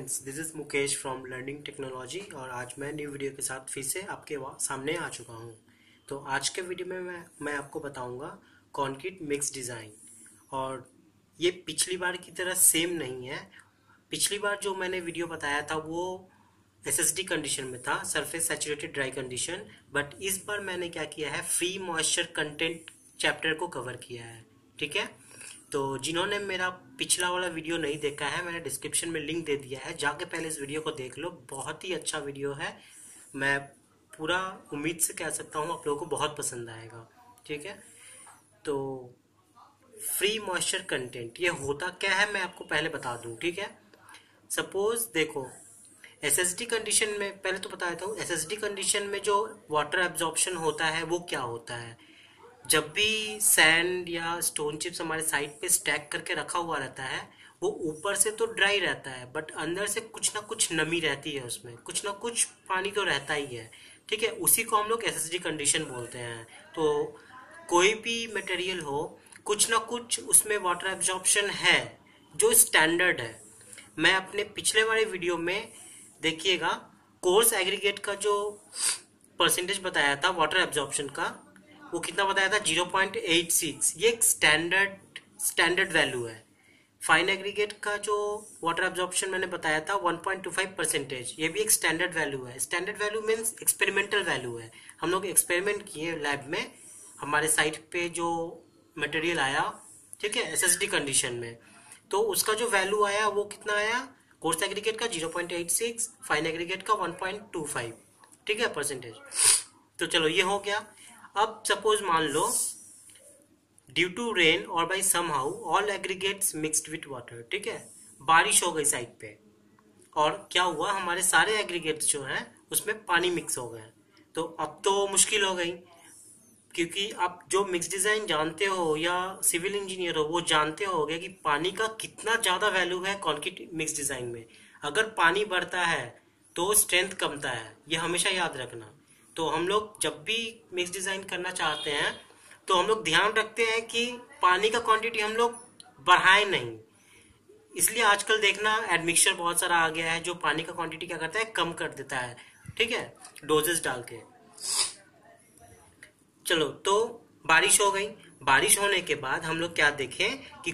Friends, this is Mukesh from learning technology और आज मैं न्यू वीडियो के साथ फिर से आपके सामने आ चुका हूं। तो आज के वीडियो में मैं आपको बताऊंगा कॉन्क्रीट मिक्स डिज़ाइन। और ये पिछली बार की तरह सेम नहीं है। पिछली बार जो मैंने वीडियो बताया था वो एसएसडी कंडीशन में था, surface saturated dry condition. But इस बार मैंने क्या किया है, फ्री मॉइस्चर कंटेंट चैप्टर को कवर किया है। ठीक है, तो जिन्होंने मेरा पिछला वाला वीडियो नहीं देखा है, मैंने डिस्क्रिप्शन में लिंक दे दिया है, जाके पहले इस वीडियो को देख लो। बहुत ही अच्छा वीडियो है। मैं पूरा उम्मीद से कह सकता हूँ आप लोगों को बहुत पसंद आएगा। ठीक है, तो फ्री मॉइस्चर कंटेंट ये होता क्या है मैं आपको पहले बता दूं। ठीक है, सपोज देखो एसएसडी कंडीशन में, पहले तो बता देता हूँ एसएसडी कंडीशन में जो वाटर एब्जॉर्प्शन होता है वो क्या होता है। जब भी सैंड या स्टोन चिप्स हमारे साइड पे स्टैक करके रखा हुआ रहता है, वो ऊपर से तो ड्राई रहता है बट अंदर से कुछ ना कुछ नमी रहती है, उसमें कुछ ना कुछ पानी तो रहता ही है। ठीक है, उसी को हम लोग एसएसडी कंडीशन बोलते हैं। तो कोई भी मटेरियल हो, कुछ ना कुछ उसमें वाटर एब्जॉर्प्शन है जो स्टैंडर्ड है। मैं अपने पिछले वाले वीडियो में देखिएगा, कोर्स एग्रीगेट का जो परसेंटेज बताया था वाटर एब्जॉर्प्शन का, वो कितना बताया था, 0.86। ये एक स्टैंडर्ड वैल्यू है। फाइन एग्रीगेट का जो वाटर एब्जॉर्प्शन मैंने बताया था 1.25%, ये भी एक स्टैंडर्ड वैल्यू है। Standard value means experimental value है। हम लोग एक्सपेरिमेंट किए लैब में, हमारे साइट पे जो मटेरियल आया, ठीक है, एसएसडी कंडीशन में, तो उसका जो वैल्यू आया वो कितना आया, कोर्स एग्रीगेट का 0.86, फाइन एग्रीगेट का 1.25, ठीक है, परसेंटेज। तो चलो ये हो गया। अब सपोज मान लो ड्यू टू रेन और by somehow all aggregates mixed with water. ठीक है, बारिश हो गई साइड पे और क्या हुआ, हमारे सारे एग्रीगेट्स जो हैं उसमें पानी मिक्स हो गए। तो अब तो मुश्किल हो गई, क्योंकि आप जो मिक्स डिजाइन जानते हो या सिविल इंजीनियर हो वो जानते होगे कि पानी का कितना ज्यादा वैल्यू है कॉन्क्रीट मिक्स डिजाइन में। अगर पानी बढ़ता है तो स्ट्रेंथ कमता है, ये हमेशा याद रखना। तो हम लोग जब भी मिक्स डिजाइन करना चाहते हैं तो हम लोग ध्यान रखते हैं कि पानी का क्वांटिटी हम लोग बढ़ाएं नहीं। इसलिए आजकल देखना एडमिक्सचर बहुत सारा आ गया है जो पानी का क्वांटिटी क्या करता है, कम कर देता है। ठीक है, डोजेस डाल के। चलो, तो बारिश हो गई। बारिश होने के बाद हम लोग क्या देखें कि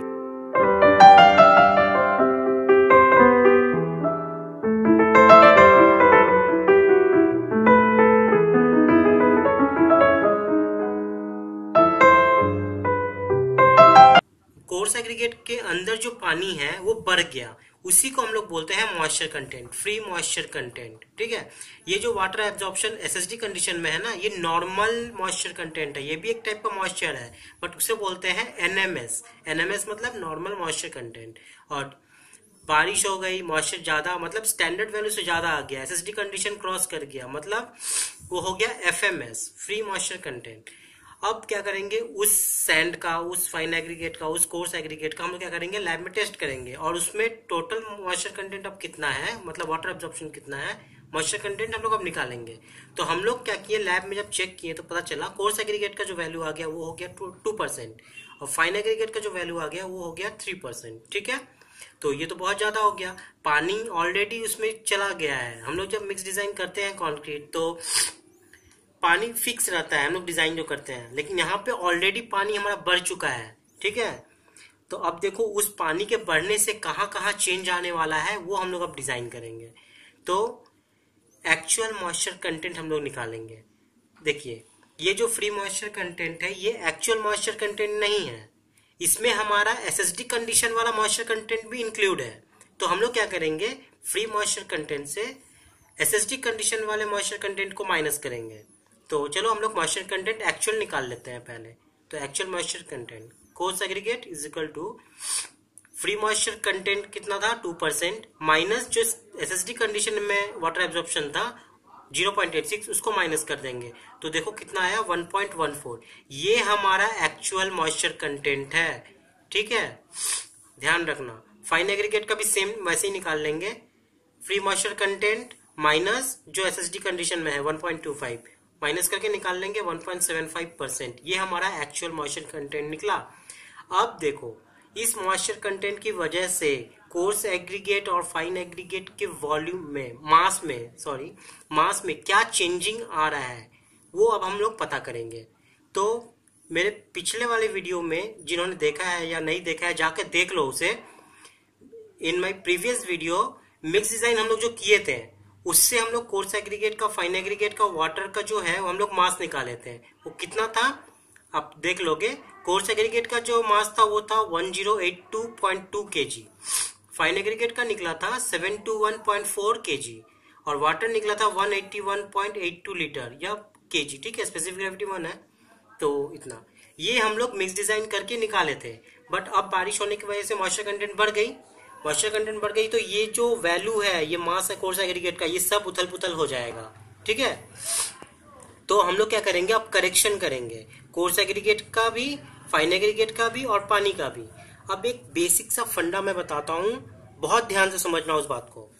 कोर्स एग्रीगेट के अंदर जो पानी है वो बढ़ गया, उसी को हम लोग बोलते हैं moisture content, free moisture content. ठीक है, ये जो वाटर एब्जॉर्प्शन एसएसडी कंडीशन में है ना, ये नॉर्मल मॉइस्चर कंटेंट है। ये भी एक टाइप का मॉइस्चर है बट उसे बोलते हैं एनएमएस। एनएमएस मतलब नॉर्मल मॉइस्चर कंटेंट। और बारिश हो गई, मॉइस्चर ज्यादा, मतलब स्टैंडर्ड वैल्यू से ज्यादा आ गया, एसएसडी कंडीशन क्रॉस कर गया, मतलब वो हो गया एफएमएस, फ्री मॉइस्चर कंटेंट। अब क्या करेंगे, उस सैंड का, उस फाइन एग्रीगेट का, उस कोर्स एग्रीगेट का हम लोग क्या करेंगे, लैब में टेस्ट करेंगे और उसमें टोटल मॉइस्चर कंटेंट अब कितना है, मतलब वाटर एब्जॉर्प्शन कितना है, मॉइस्चर कंटेंट हम लोग अब निकालेंगे। तो हम लोग क्या किए, लैब में जब चेक किए तो पता चला कोर्स एग्रीगेट का जो वैल्यू आ गया वो हो गया 2% और फाइन एग्रीगेट का जो वैल्यू आ गया वो हो गया 3%। ठीक है, तो ये तो बहुत ज्यादा हो गया, पानी ऑलरेडी उसमें चला गया है। हम लोग जब मिक्स डिजाइन करते हैं कॉन्क्रीट तो पानी फिक्स रहता है, हम लोग डिजाइन जो करते हैं, लेकिन यहाँ पे ऑलरेडी पानी हमारा बढ़ चुका है। ठीक है, तो अब देखो उस पानी के बढ़ने से कहाँ कहाँ चेंज आने वाला है वो हम लोग अब डिजाइन करेंगे। तो एक्चुअल मॉइस्चर कंटेंट हम लोग निकालेंगे। देखिए, ये जो फ्री मॉइस्चर कंटेंट है ये एक्चुअल मॉइस्चर कंटेंट नहीं है, इसमें हमारा एसएसडी कंडीशन वाला मॉइस्चर कंटेंट भी इंक्लूड है। तो हम लोग क्या करेंगे, फ्री मॉइस्चर कंटेंट से एसएसडी कंडीशन वाले मॉइस्चर कंटेंट को माइनस करेंगे। तो चलो हम लोग मॉइस्चर कंटेंट एक्चुअल निकाल लेते हैं पहले। तो actual moisture content coarse aggregate is equal to free moisture content कितना था, 2%, माइनस जो एसएसडी कंडीशन में वाटर एब्जॉर्प्शन था 0.86, उसको माइनस कर देंगे। तो देखो कितना आया, 1.14। ये हमारा एक्चुअल मॉइस्चर कंटेंट है। ठीक है, ध्यान रखना। फाइन एग्रीगेट का भी सेम वैसे ही निकाल लेंगे, फ्री मॉइस्चर कंटेंट माइनस जो एसएसडी कंडीशन में है 1.25, माइनस करके निकाल लेंगे 1.75%। ये हमारा एक्चुअल मॉइस्चर कंटेंट निकला। अब देखो, इस मॉइस्चर कंटेंट की वजह से कोर्स एग्रीगेट और फाइन एग्रीगेट के वॉल्यूम में मास में क्या चेंजिंग आ रहा है वो अब हम लोग पता करेंगे। तो मेरे पिछले वाले वीडियो में जिन्होंने देखा है या नहीं देखा है जाकर देख लो उसे। In my previous video mix design हम लोग जो किए थे उससे हम लोग कोर्स एग्रीगेट का, फाइन एग्रीगेट का, वाटर का जो है वो हम लोग मास निकाले थे। वो कितना था आप देख लोगे। कोर्स एग्रीगेट का जो मास था वो था 1082.2 kg, फाइन एग्रीगेट का निकला था 721.4 kg और वाटर निकला था 181.82 लीटर या kg। ठीक है, स्पेसिफिक ग्रेविटी 1 है तो इतना। ये हम लोग मिक्स डिजाइन करके निकाले थे, बट अब बारिश होने की वजह से मॉइस्चर कंटेंट बढ़ गई तो ये जो वैल्यू है, ये मास है कोर्स एग्रीगेट का, ये सब उथल पुथल हो जाएगा। ठीक है, तो हम लोग क्या करेंगे अब करेक्शन करेंगे कोर्स एग्रीगेट का भी, फाइन एग्रीगेट का भी और पानी का भी। अब एक बेसिक सा फंडा मैं बताता हूं, बहुत ध्यान से समझना उस बात को।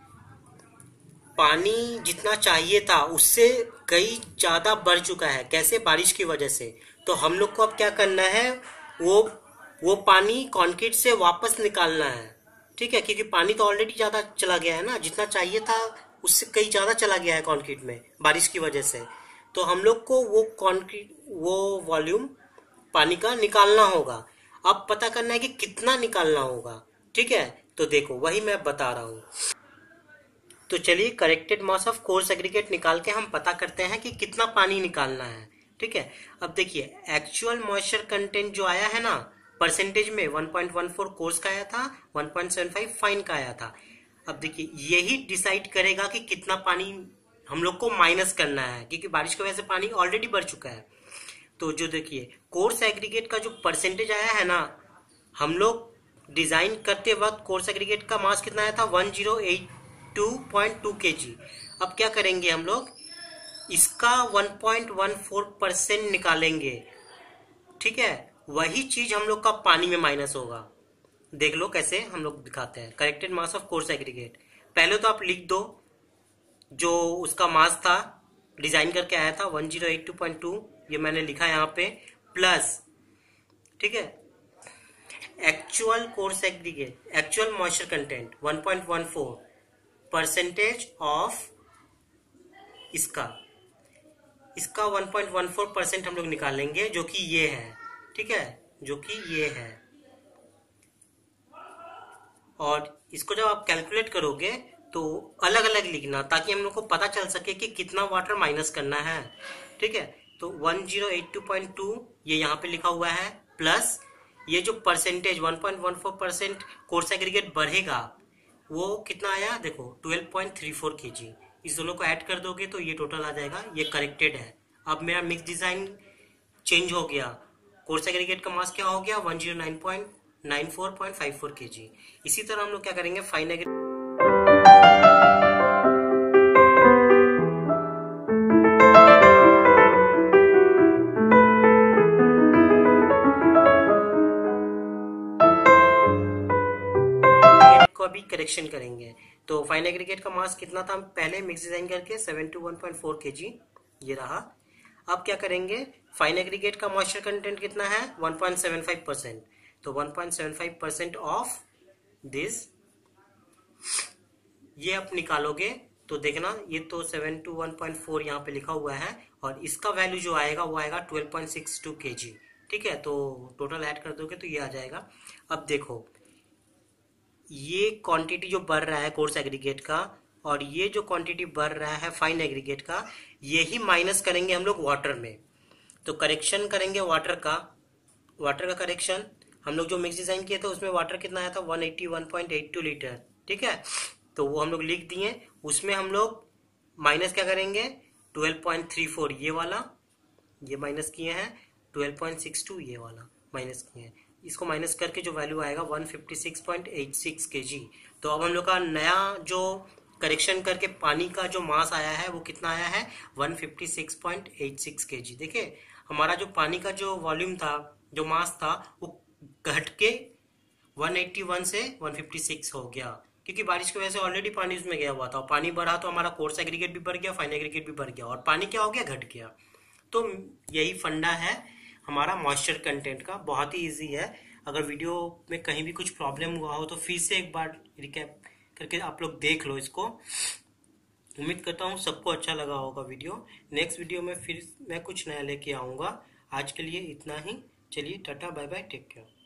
पानी जितना चाहिए था उससे कई ज्यादा बढ़ चुका है। कैसे? बारिश की वजह से। तो हम लोग को अब क्या करना है, वो पानी कंक्रीट से वापस निकालना है। ठीक है, क्योंकि पानी तो ऑलरेडी ज्यादा चला गया है ना, जितना चाहिए था उससे कई ज्यादा चला गया है कंक्रीट में बारिश की वजह से। तो हम लोग को वो वॉल्यूम पानी का निकालना होगा। अब पता करना है कि कितना निकालना होगा। ठीक है, तो देखो वही मैं बता रहा हूं। तो चलिए corrected mass of coarse aggregate निकाल के हम पता करते हैं कि कितना पानी निकालना है। ठीक है, अब देखिए एक्चुअल मॉइस्चर कंटेंट जो आया है ना परसेंटेज में 1.14 कोर्स का आया था, 1.75 फाइन का आया था। अब देखिए यही डिसाइड करेगा कि कितना पानी हम लोग को माइनस करना है, क्योंकि बारिश की वजह से पानी ऑलरेडी बढ़ चुका है। तो जो देखिए कोर्स एग्रीगेट का जो परसेंटेज आया है ना, हम लोग डिजाइन करते वक्त कोर्स एग्रीगेट का मास कितना आया था 1082.2 kg। अब क्या करेंगे हम लोग, इसका 1.14% निकालेंगे। ठीक है, वही चीज हम लोग का पानी में माइनस होगा। देख लो कैसे हम लोग दिखाते हैं। Corrected mass of coarse aggregate, पहले तो आप लिख दो जो उसका मास था डिजाइन करके आया था 1082.2, ये मैंने लिखा यहाँ पे, प्लस ठीक है actual coarse aggregate, actual moisture content 1.14 percentage of इसका 1.14% हम लोग निकालेंगे जो कि ये है। ठीक है, जो कि ये है। और इसको जब आप कैलकुलेट करोगे तो अलग अलग लिखना, ताकि हम लोग को पता चल सके कि कितना वाटर माइनस करना है। ठीक है, तो 1082.2 ये यहाँ पे लिखा हुआ है, प्लस ये जो परसेंटेज 1.14% कोर्स एग्रीगेट बढ़ेगा वो कितना आया देखो 12.34 kg। इस दोनों को ऐड कर दोगे तो ये टोटल आ जाएगा, ये करेक्टेड है। अब मेरा मिक्स डिजाइन चेंज हो गया, कोर्स एग्रीगेट का मास क्या हो गया 109.94.54 kg। इसी तरह हम लोग क्या करेंगे फाइन एग्रीगेट को अभी करेक्शन करेंगे। तो फाइन एग्रीगेट का मास कितना था पहले मिक्स डिजाइन करके 71.4 kg, ये रहा। अब क्या करेंगे, फाइन एग्रीगेट का मॉइस्चर कंटेंट कितना है 1.75%, तो 1.75% ऑफ दिस ये आप निकालोगे तो देखना ये तो 721.4 यहाँ पे लिखा हुआ है और इसका वैल्यू जो आएगा वो आएगा 12.62 kg। ठीक है, तो टोटल ऐड कर दोगे तो ये आ जाएगा। अब देखो ये क्वांटिटी जो बढ़ रहा है कोर्स एग्रीगेट का और ये जो क्वांटिटी बढ़ रहा है फाइन एग्रीगेट का, यही माइनस करेंगे हम लोग वाटर में। तो करेक्शन करेंगे वाटर का करेक्शन। हम लोग जो मिक्स डिजाइन किए थे उसमें वाटर कितना आया था 181.82 लीटर। ठीक है, तो वो हम लोग लिख दिए। उसमें हम लोग माइनस क्या करेंगे 12.34 ये वाला, ये माइनस किए हैं, 12.62 ये वाला माइनस किए हैं। इसको माइनस करके जो वैल्यू आएगा 156.86 kg। तो अब हम लोग का नया जो करेक्शन करके पानी का जो मास आया है वो कितना आया है 156.86 kg। देखिए हमारा जो पानी का जो वॉल्यूम था, जो मास था, वो घट के 181 से 156 हो गया, क्योंकि बारिश की वजह से ऑलरेडी पानी उसमें गया हुआ था। और पानी बढ़ा तो हमारा कोर्स एग्रीगेट भी बढ़ गया, फाइन एग्रीगेट भी बढ़ गया और पानी क्या हो गया, घट गया। तो यही फंडा है हमारा मॉइस्चर कंटेंट का, बहुत ही इजी है। अगर वीडियो में कहीं भी कुछ प्रॉब्लम हुआ हो तो फिर से एक बार रिकैप करके आप लोग देख लो इसको। उम्मीद करता हूँ सबको अच्छा लगा होगा वीडियो। नेक्स्ट वीडियो में फिर मैं कुछ नया लेके आऊँगा। आज के लिए इतना ही। चलिए tata bye bye, take care.